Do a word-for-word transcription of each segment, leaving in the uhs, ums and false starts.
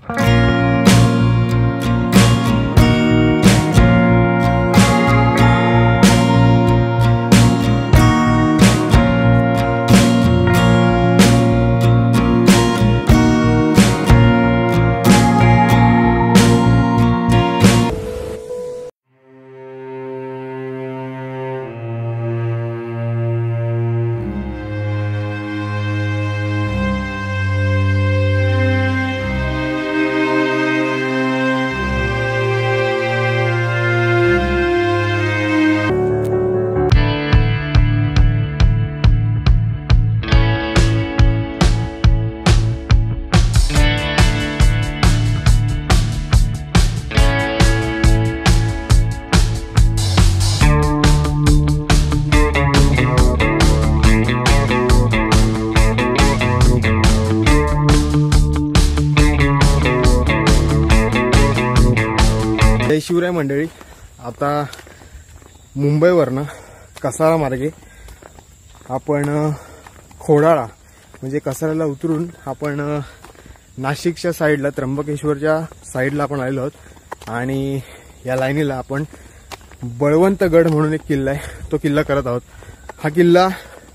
जय शिवराय मंडळी, आता मुंबईवरनं कसारा मार्गे आपण खोडाळा म्हणजे कसाऱ्याला उतरून आपण नाशिकच्या साईडला त्र्यंबकेश्वरच्या साईडला आपण आलेलो आहोत आणि या लाईनीला आपण बळवंतगड म्हणून एक किल्ला आहे तो किल्ला करत आहोत। हा किल्ला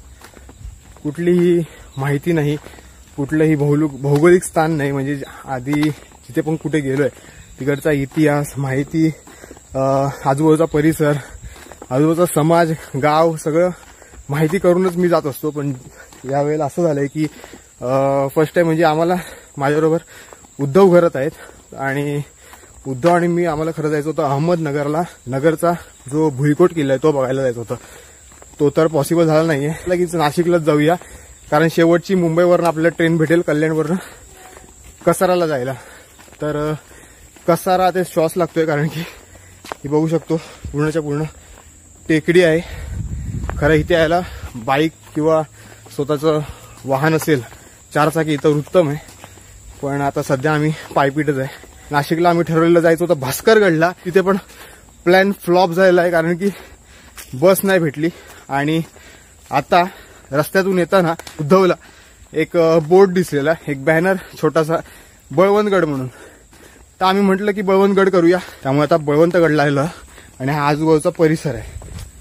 कुठलीही माहिती नाही, कुठलंही भौगोलिक स्थान नाही, म्हणजे आधी जिथे पण कुठे गेलोय तिकडचा इतिहास माहिती, आजूबाजूचा परिसर, आजूबाजूचा समाज, गाव सगळं माहिती करूनच मी जात असतो। पण यावेळेला असं झालंय की फर्स्ट टाइम म्हणजे आम्हाला माझ्याबरोबर उद्धव घरात आहेत आणि उद्धव आणि मी आम्हाला खरं जायचं होतं अहमदनगरला। नगरचा जो भुईकोट किल्ला आहे तो बघायला जायचं होतं, तो तर पॉसिबल झाला नाहीये। लगेच नाशिकलाच जाऊया कारण शेवटची मुंबईवरनं आपल्याला ट्रेन भेटेल कल्याणवरनं कसाराला जायला। तर कसारा ते श्वास लागतोय कारण की हे बघू शकतो पूर्णच्या पूर्ण टेकडी आहे। खरं इथे यायला बाईक किंवा स्वतःचं वाहन असेल चारचाकी तर उत्तम आहे, पण आता सध्या आम्ही पायपीटच आहे। नाशिकला आम्ही ठरवलेलं जायचं होतं भास्करगडला, तिथे पण प्लॅन फ्लॉप झालेला आहे कारण की बस नाही भेटली। आणि आता रस्त्यातून येताना उद्धवला एक बोर्ड दिसलेला, एक बॅनर छोटासा बळवंतगड म्हणून, तर आम्ही म्हटलं की बळवंतगड करूया। त्यामुळे आता बळवंतगडला आलो आणि हा आजूबाजूचा परिसर आहे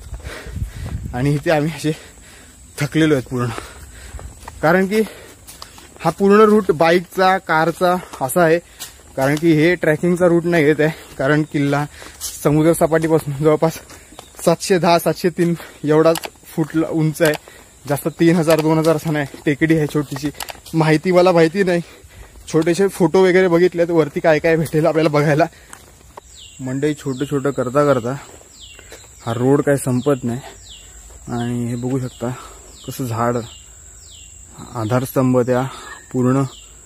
आणि इथे आम्ही असे थकलेलो आहेत पूर्ण, कारण की हा पूर्ण रूट बाईकचा कारचा असा आहे, कारण की हे ट्रेकिंगचा रूट नाही येत आहे, कारण किल्ला समुद्र सपाटीपासून जवळपास सातशे दहा सातशे तीन एवढाच फूट उंच आहे, जास्त तीन हजार दोन हजार असं नाही, टेकडी आहे छोटीशी। माहिती मला माहिती नाही, छोटेसे फोटो वगैरे बघितले तर वरती काय काय भेटेल आपल्याला बघायला। मंडई छोटं छोटं करता करता हा रोड काय संपत नाही आणि हे बघू शकता कसं झाड आधारस्तंभ त्या पूर्ण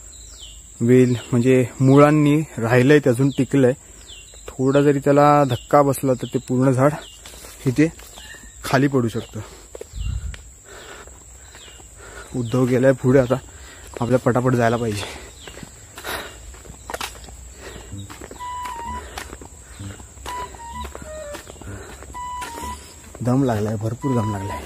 वेल म्हणजे मुळांनी राहिलंय, ते अजून टिकलंय। थोडा जरी त्याला धक्का बसला तर ते पूर्ण झाड इथे खाली पडू शकतं। उद्धव गेलाय पुढे, आता आपल्या पटापट जायला पाहिजे। दम लागलाय, भरपूर दम लागलाय।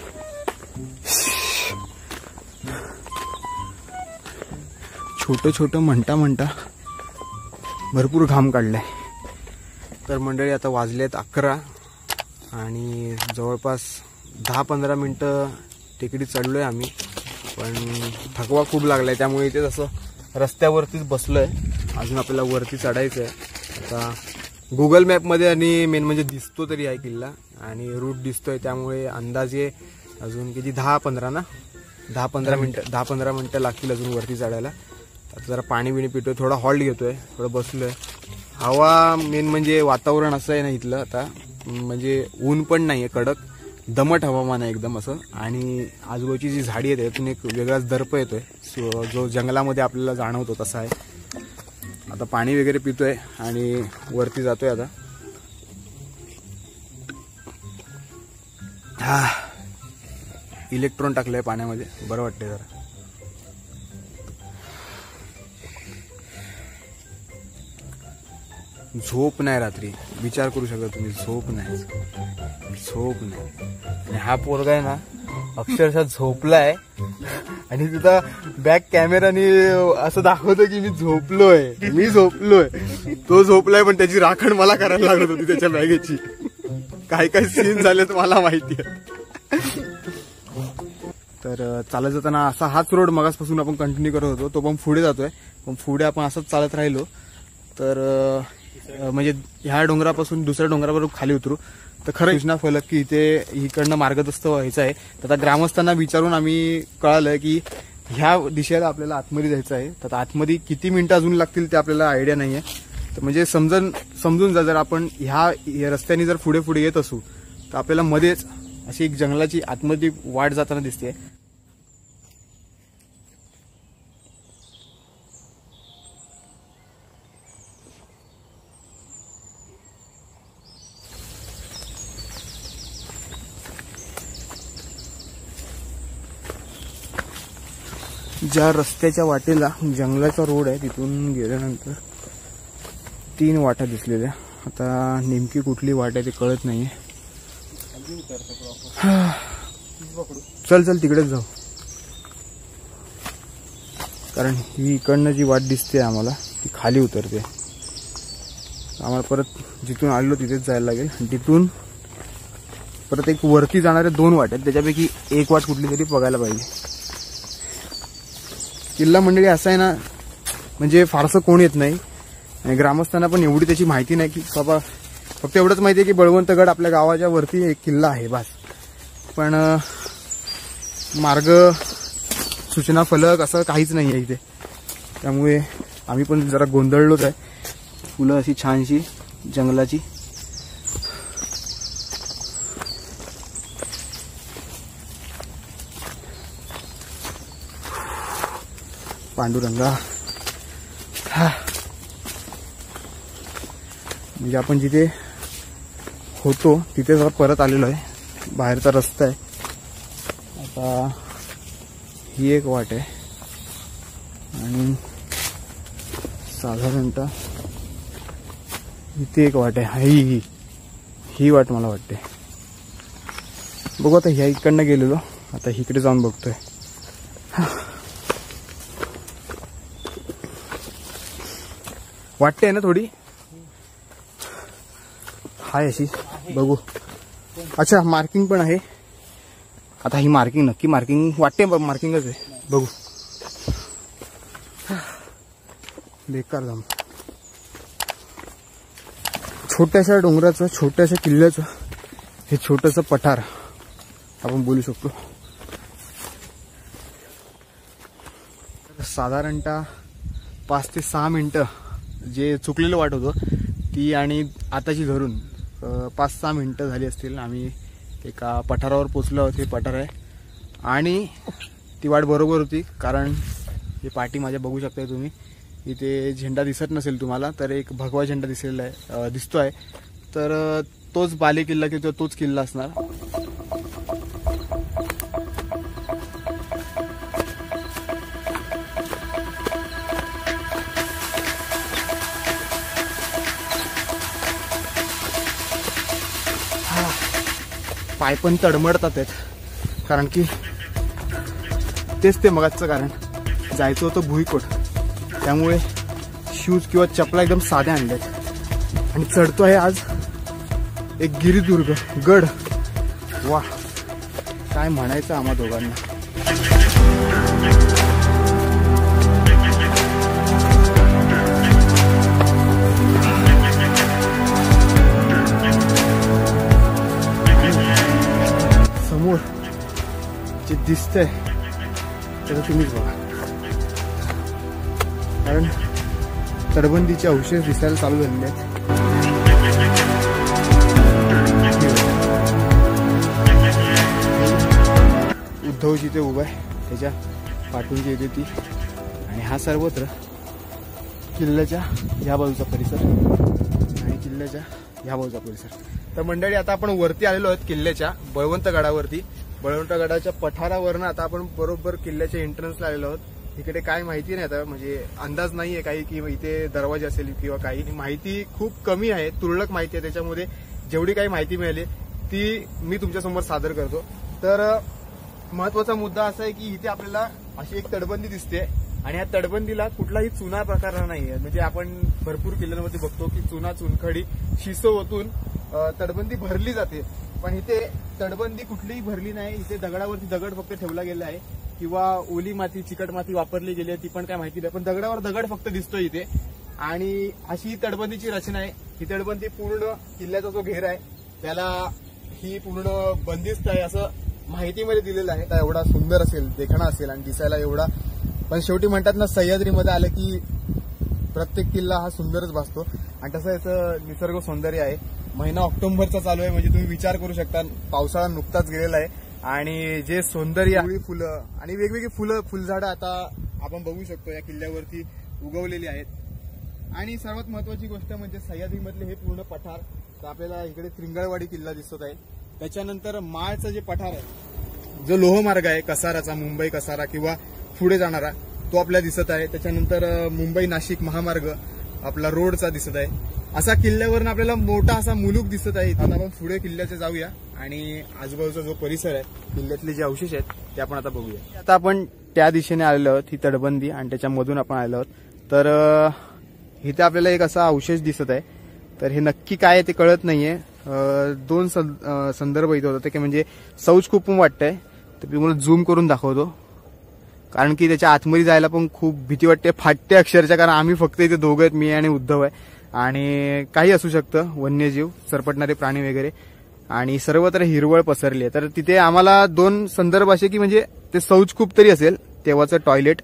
छोटं छोटं म्हणता म्हणता भरपूर घाम काढलाय। तर मंडळी आता वाजलेत अकरा आणि जवळपास दहा पंधरा मिनिटं टेकडी चढलोय आम्ही, पण थकवा खूप लागलाय त्यामुळे इथे जसं रस्त्यावरतीच बसलोय। अजून आपल्याला वरती चढायचं आहे। आता गुगल मॅपमध्ये आणि मेन म्हणजे दिसतो तरी आहे किल्ला आणि रूट दिसतोय, त्यामुळे अंदाजे अजून किती दहा पंधरा ना दहा पंधरा मिनिटं दहा पंधरा मिनिटं लागतील अजून वरती चढायला। आता जरा पाणी बिणी पितोय, थोडा हॉल्ट घेतोय, थोडं बसलोय। हवा मेन म्हणजे वातावरण असं आहे ना इथलं, आता म्हणजे ऊन पण नाहीये कडक, दमट हवामान आहे एकदम असं, आणि आजूबाजूची जी झाडी आहेत त्यातून एक वेगळाच दर्प येतोय जो जंगलामध्ये आपल्याला जाणवतो तसा आहे। आता पाणी वगैरे पितोय आणि वरती जातोय आता। हा इलेक्ट्रॉन टाकलंय पाण्यामध्ये, बरं वाटतंय जरा। झोप नाही रात्री, विचार करू शकता तुम्ही, झोप नाही झोप नाही। आणि हा पोरगा आहे ना अक्षरशः झोपलाय आणि तिथं बॅक कॅमेराने असं दाखवतो की मी झोपलोय मी झोपलोय तो झोपलाय, पण त्याची राखण मला करायला लागत होती त्याच्या बॅगेची. काय काय सीन झालेत मला माहिती आहे. तर चालत जाताना असा हाच रोड मगासपासून आपण कंटिन्यू करत होतो, तो पण पुढे जातोय. पण पुढे आपण असंच चालत राहिलो तर म्हणजे ह्या डोंगरापासून दुसऱ्या डोंगराबरोबर खाली उतरू तर खरं सूचना फलक की इथे इकडनं मार्गदर्शक व्हायचं आहे. तर आता ग्रामस्थांना विचारून आम्ही कळालं की ह्या दिशेला आपल्याला आतमध्ये जायचं आहे. तर आतमध्ये किती मिनिटं अजून लागतील ते आपल्याला आयडिया नाही आहे. तर म्हणजे समजून समजून जा, जर आपण ह्या रस्त्याने जर पुढे पुढे येत असू तर आपल्याला मध्येच अशी एक जंगलाची आतमध्ये वाट जाताना दिसते. ज्या रस्त्याच्या वाटेला जंगलाचा रोड आहे तिथून गेल्यानंतर तीन वाटा दिसलेल्या. आता नेमकी कुठली वाट आहे ते कळत नाहीये. चल चल तिकडेच जाऊ, कारण ही इकडनं जी वाट दिसते आम्हाला ती खाली उतरते. आम्हाला परत जिथून आलेलो तिथेच जायला लागेल. तिथून परत एक वरती जाणारे दोन वाट आहेत, त्याच्यापैकी एक वाट कुठली तरी बघायला पाहिजे. किल्ला मंडळी असं आहे ना, म्हणजे फारसं कोण येत नाही आणि ग्रामस्थांना पण एवढी त्याची माहिती नाही की बाबा, फक्त एवढंच माहिती आहे की बळवंतगड आपल्या गावाच्या वरती एक किल्ला आहे बस. पण मार्ग सूचना फलक असं काहीच नाही आहे इथे, त्यामुळे आम्ही पण जरा गोंधळलोच आहे. फुलं अशी छानशी जंगलाची. पांडुरंगा, म्हणजे आपण जिथे होतो तिथे जरा परत आलेलो आहे. बाहेरचा रस्ता आहे. आता ही एक वाट आहे आणि साधारणतः इथे एक वाट आहे. ही ही ही वाट मला वाटते. बघू आता, ह्या इकडनं गेलेलो, आता इकडे जाऊन बघतोय. वाटते ना थोडी, हाय अशी, बघू. अच्छा, मार्किंग पण आहे. आता ही मार्किंग नक्की मार्किंग वाटते, मार्किंगच आहे. बघू. बेकार जाम. छोट्याशा डोंगराचं, छोट्याशा किल्ल्याचं हे छोटंसं पठार आपण बोलू शकतो. साधारणतः पाच ते सहा मिनिटं जे चुकलेलं वाट होतं ती आणि आताची धरून पाच सहा मिनिटं झाली असतील. आम्ही एका पठारावर पोचलो आहोत. हे पठार आहे आणि ती वाट बरोबर होती, कारण हे पाठी माझ्या बघू शकताय तुम्ही. इथे झेंडा दिसत नसेल तुम्हाला तर एक भगवा झेंडा दिसलेला आहे, दिसतोय. तर तोच बाले किल्ला किंवा तोच किल्ला असणार. पाय पण तडमडतात आहेत, कारण की तेच ते मगाचं कारण. जायचं होतं भुईकोट, त्यामुळे शूज किंवा चपला एकदम साध्या आणल्यात आणि चढतो आहे आज एक गिरिदुर्ग गड. वा, काय म्हणायचं आम्हा दोघांना. समोर जे दिसतंय त्याचं तुम्हीच बघा, कारण तटबंदीचे अवशेष दिसायला चालू झालेले आहेत. उद्धवजी ते उभा आहे, त्याच्या पाठून जी येते ती. आणि हा सर्वत्र किल्ल्याच्या ह्या बाजूचा परिसर आणि किल्ल्याच्या ह्या बाजूचा परिसर. तर मंडळी, आता आपण वरती आलेलो आहोत किल्ल्याच्या बळवंतगडावरती. बळवंतगडाच्या पठारावरनं आता आपण बरोबर किल्ल्याच्या एंट्रन्सला आलेलो आहोत. इकडे काय माहिती नाही, आता म्हणजे अंदाज नाहीये काही की इथे दरवाजा असेल किंवा काही. माहिती खूप कमी आहे, तुरळक माहिती आहे. त्याच्यामध्ये जेवढी काही माहिती मिळाली ती मी तुमच्यासमोर सादर करतो. तर महत्वाचा मुद्दा असा आहे की इथे आपल्याला अशी एक तटबंदी दिसते आणि या तटबंदीला कुठलाही चुना प्रकार नाहीये. म्हणजे आपण भरपूर किल्ल्यांमध्ये बघतो की चुना चुनखडी शिसो ओतून तटबंदी भरली जाते, पण इथे तटबंदी कुठलीही भरली नाही. इथे दगडावरती दगड फक्त ठेवला गेला आहे किंवा ओली माती चिकट माती वापरली गेली आहे ती पण काय माहिती नाही, पण दगडावर दगड फक्त दिसतोय इथे. आणि अशी तटबंदीची रचना आहे. ही तटबंदी पूर्ण किल्ल्याचा जो घेर आहे त्याला ही पूर्ण बंदिस्त आहे असं माहितीमध्ये दिलेलं आहे. एवढा सुंदर असेल, देखणा असेल आणि दिसायला एवढा, पण शेवटी म्हणतात ना सह्याद्रीमध्ये आलं की प्रत्येक किल्ला हा सुंदरच भासतो. आणि तसं याचं निसर्ग सौंदर्य आहे. महिना ऑक्टोबरचा चालू आहे, म्हणजे तुम्ही विचार करू शकता पावसाळा नुकताच गेलेला आहे आणि जे सौंदर्य फुलं आणि वेगवेगळी फुलं फुलझाडं आता आपण बघू शकतो या किल्ल्यावरती उगवलेली आहेत. आणि सर्वात महत्वाची गोष्ट म्हणजे सह्याद्रीमधले हे पूर्ण पठार. तर आपल्याला इकडे त्रिंगळवाडी किल्ला दिसत आहे. त्याच्यानंतर माळचं जे पठार आहे, जो लोहमार्ग आहे कसाराचा, मुंबई कसारा किंवा पुढे जाणारा, तो आपल्याला दिसत आहे. त्याच्यानंतर मुंबई नाशिक महामार्ग आपला रोडचा दिसत आहे. असा किल्ल्यावरून आपल्याला मोठा असा मुलूक दिसत आहे. आता आपण पुढे किल्ल्याचे जाऊया आणि आजूबाजूचा जो परिसर आहे, किल्ल्यातले जे अवशेष आहेत ते आपण आता बघूया. आता आपण त्या दिशेने आलेलो आहोत, ही तटबंदी आणि त्याच्यामधून आपण आलेलो आहोत. तर इथे आपल्याला एक असा अवशेष दिसत आहे. तर हे नक्की काय आहे ते कळत नाहीये. दोन संदर्भ इथे होते की म्हणजे सौच खूप वाटतंय, तर मी मला झूम करून दाखवतो, कारण की त्याच्या आतमध्ये जायला पण खूप भीती वाटते, फाटते अक्षरशः. कारण आम्ही फक्त इथे दोघं आहेत, मी आणि उद्धव आहे, आणि काही असू शकतं, वन्यजीव, सरपटणारे प्राणी वगैरे, आणि सर्वत्र हिरवळ पसरली आहे. तर तिथे आम्हाला दोन संदर्भ असे की म्हणजे ते शौच खूप तरी असेल तेव्हाचं टॉयलेट,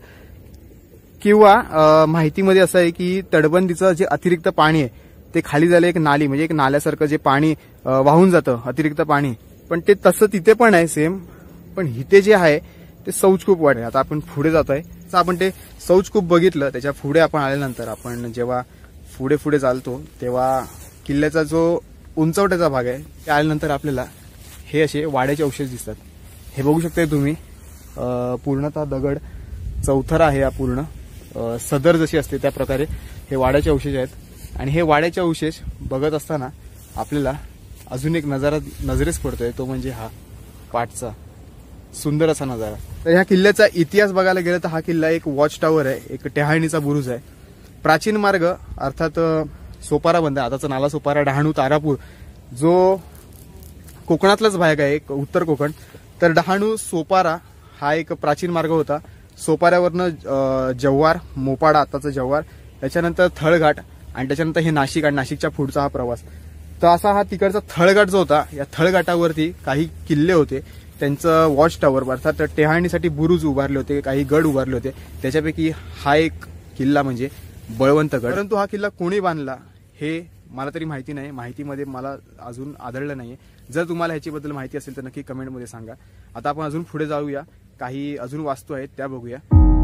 किंवा माहितीमध्ये असं आहे की तटबंदीचं जे अतिरिक्त पाणी आहे ते खाली झालं एक नाली, म्हणजे एक नाल्यासारखं जे पाणी वाहून जातं अतिरिक्त पाणी, पण ते तसं तिथे पण आहे सेम, पण इथे जे आहे ते शौचकूप वाढे. आता आपण पुढे जातोय, तर आपण ते शौचकूप बघितलं. त्याच्या पुढे आपण आल्यानंतर आपण जेव्हा पुढे पुढे चालतो तेव्हा किल्ल्याचा जो उंचवट्याचा भाग आहे ते आल्यानंतर आपल्याला हे असे वाड्याचे अवशेष दिसतात. हे बघू शकता तुम्ही, पूर्णतः दगड चौथरा आहे. हा पूर्ण सदर जशी असते त्या प्रकारे हे वाड्याचे अवशेष आहेत. आणि हे वाड्याचे अवशेष बघत असताना आपल्याला अजून एक नजारा नजरेस पडतोय, तो म्हणजे हा पाठचा सुंदर असा नजारा. तर ह्या किल्ल्याचा इतिहास बघायला गेलं तर हा किल्ला एक वॉच टॉवर आहे, एक टेहाळणीचा बुरुज आहे. प्राचीन मार्ग अर्थात सोपारा बंद आहे, आताचा नाला सोपारा, डहाणू, तारापूर, जो कोकणातलाच भाग आहे एक उत्तर कोकण. तर डहाणू सोपारा हा एक प्राचीन मार्ग होता. सोपाऱ्यावरनं जव्हार, मोपाडा आताचा जव्हार, त्याच्यानंतर थळघाट, आणि त्याच्यानंतर हे नाशिक, आणि नाशिकच्या पुढचा हा प्रवास. तर असा हा तिकडचा थळघाट जो होता, या थळघाटावरती काही किल्ले होते, त्यांचं वॉच टॉवर अर्थात टेहाळणीसाठी बुरुज उभारले होते, काही गड उभारले होते. त्याच्यापैकी हा एक किल्ला म्हणजे बळवंतगड. परंतु हा किल्ला कोणी बांधला हे मला तरी माहिती नाही, माहितीमध्ये मला अजून आढळलं नाहीये. जर तुम्हाला ह्याच्याबद्दल माहिती असेल तर नक्की कमेंटमध्ये सांगा. आता आपण अजून पुढे जाऊया, काही अजून वास्तू आहेत त्या बघूया.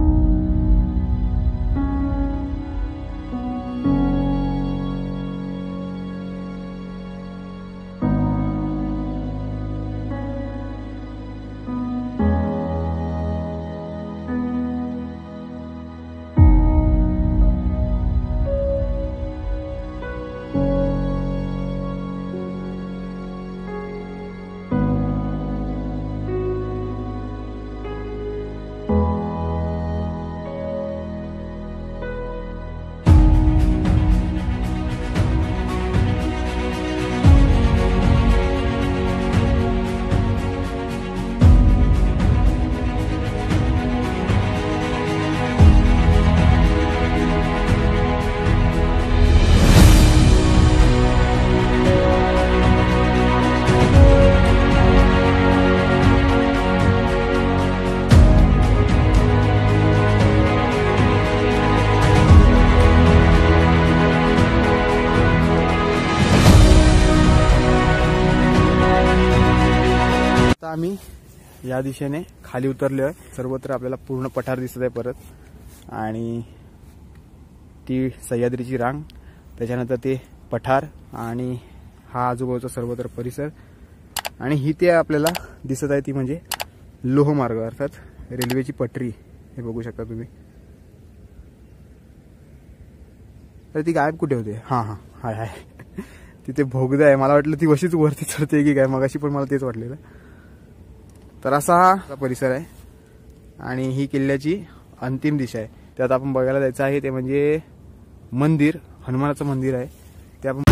आम्ही या दिशेने खाली उतरलो आहे. सर्वत्र आपल्याला पूर्ण पठार दिसत आहे परत, आणि ती सह्याद्रीची रांग, त्याच्यानंतर ते पठार आणि हा आजूबाजूचा सर्वत्र परिसर, आणि ही ते आपल्याला दिसत आहे ती म्हणजे लोहमार्ग अर्थात रेल्वेची पटरी. हे बघू शकता तुम्ही. तर ती गायब कुठे होते? हां हां हाय हाय तिथे भोगदा आहे. मला वाटलं ती वशीच वरती चढते की काय, मगाशी पण मला तेच वाटलेलं. तर असा हा परिसर आहे, आणि ही किल्ल्याची अंतिम दिशा आहे. त्यात आपण बघायला जायचं आहे ते म्हणजे मंदिर, हनुमानाचं मंदिर आहे ते आपण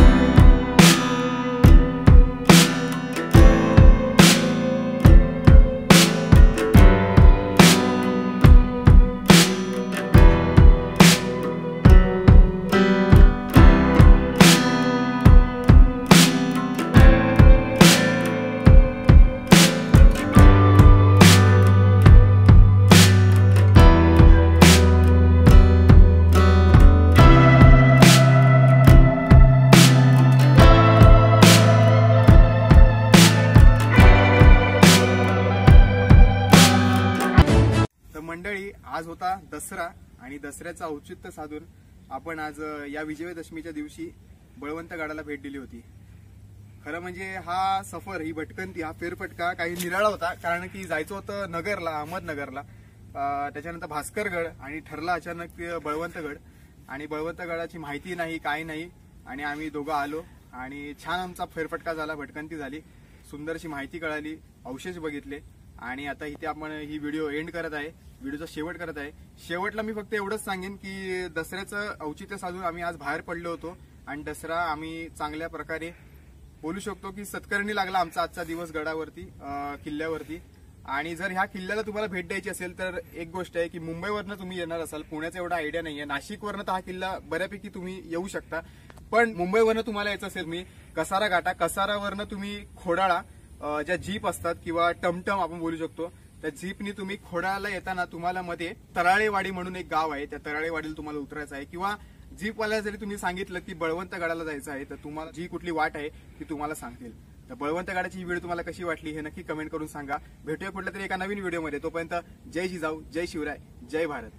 मंडळी. आज होता दसरा आणि दसऱ्याचं औचित्य साधून आपण आज या विजयादशमीच्या दिवशी बळवंतगडाला भेट दिली होती. खरं म्हणजे हा सफर, ही भटकंती, हा फेरफटका काही निराळा होता. कारण की जायचं होतं नगरला, अहमदनगरला, त्याच्यानंतर भास्करगड आणि ठरला अचानक बळवंतगड. आणि बळवंतगडाची माहिती नाही, काय नाही, आणि आम्ही दोघं आलो आणि छान आमचा फेरफटका झाला, भटकंती झाली, सुंदरशी माहिती कळाली, अवशेष बघितले. आणि आता इथे आपण ही व्हिडिओ एंड करत आहे, व्हिडिओचा शेवट करत आहे. शेवटला मी फक्त एवढंच सांगेन की दसऱ्याचं औचित्य साधून आम्ही आज बाहेर पडलो होतो आणि दसरा आम्ही चांगल्या प्रकारे बोलू शकतो की सत्कारणी लागला आमचा आजचा दिवस गडावरती, किल्ल्यावरती. आणि जर ह्या किल्ल्याला तुम्हाला भेट द्यायची असेल तर एक गोष्ट आहे की मुंबईवरनं तुम्ही येणार असाल, पुण्याचा एवढा आयडिया नाहीये, नाशिकवरनं तर हा किल्ला बऱ्यापैकी तुम्ही येऊ शकता. पण मुंबईवरनं तुम्हाला यायचं असेल मी कसारा घाटा, कसारावरनं तुम्ही खोडाळा, ज्या जीप असतात किंवा टमटम आपण बोलू शकतो, त्या जीपनी तुम्ही खोडाळ्याला येताना तुम्हाला मध्ये तराळेवाडी म्हणून एक गाव आहे, त्या तराळेवाडीला तुम्हाला उतरायचं आहे. किंवा जीपवाल्याला जरी तुम्ही सांगितलं की बळवंतगडाला जायचं आहे तर तुम्हाला जी कुठली वाट आहे ती तुम्हाला सांगतील. तर बळवंतगडाची ही व्हिडिओ तुम्हाला कशी वाटली हे नक्की कमेंट करून सांगा. भेटूया कुठल्या तरी एका नवीन व्हिडिओमध्ये. तोपर्यंत जय जिजाऊ, जय शिवराय, जय भारत.